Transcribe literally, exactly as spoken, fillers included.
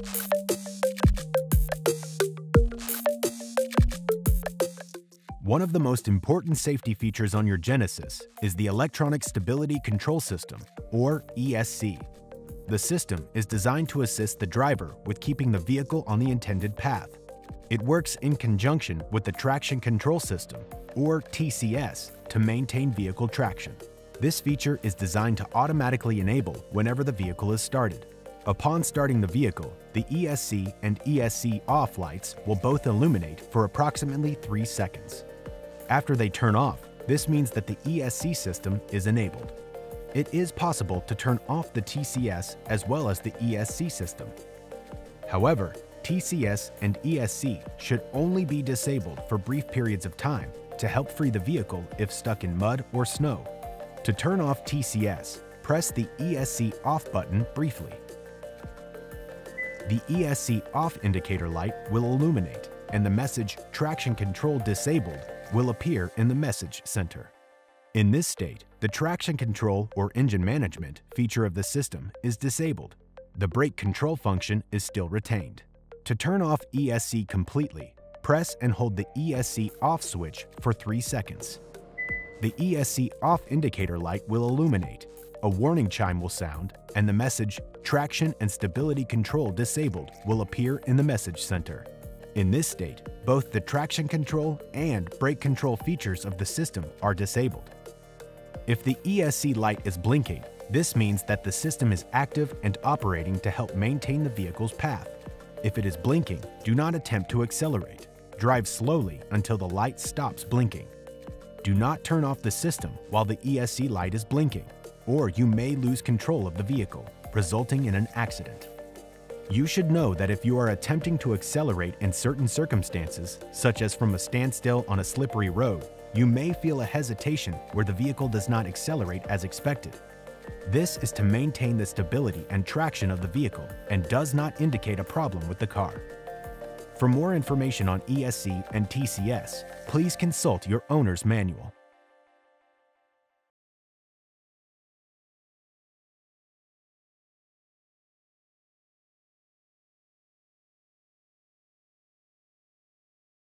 One of the most important safety features on your Genesis is the Electronic Stability Control System, or E S C. The system is designed to assist the driver with keeping the vehicle on the intended path. It works in conjunction with the Traction Control System, or T C S, to maintain vehicle traction. This feature is designed to automatically enable whenever the vehicle is started. Upon starting the vehicle, the E S C and E S C off lights will both illuminate for approximately three seconds. After they turn off, this means that the E S C system is enabled. It is possible to turn off the T C S as well as the E S C system. However, T C S and E S C should only be disabled for brief periods of time to help free the vehicle if stuck in mud or snow. To turn off T C S, press the E S C off button briefly. The E S C off indicator light will illuminate, and the message "Traction Control Disabled" will appear in the message center. In this state, the traction control or engine management feature of the system is disabled. The brake control function is still retained. To turn off E S C completely, press and hold the E S C off switch for three seconds. The E S C off indicator light will illuminate, a warning chime will sound, and the message "Traction and Stability Control Disabled" will appear in the message center. In this state, both the traction control and brake control features of the system are disabled. If the E S C light is blinking, this means that the system is active and operating to help maintain the vehicle's path. If it is blinking, do not attempt to accelerate. Drive slowly until the light stops blinking. Do not turn off the system while the E S C light is blinking, or you may lose control of the vehicle, resulting in an accident. You should know that if you are attempting to accelerate in certain circumstances, such as from a standstill on a slippery road, you may feel a hesitation where the vehicle does not accelerate as expected. This is to maintain the stability and traction of the vehicle and does not indicate a problem with the car. For more information on E S C and T C S, please consult your owner's manual.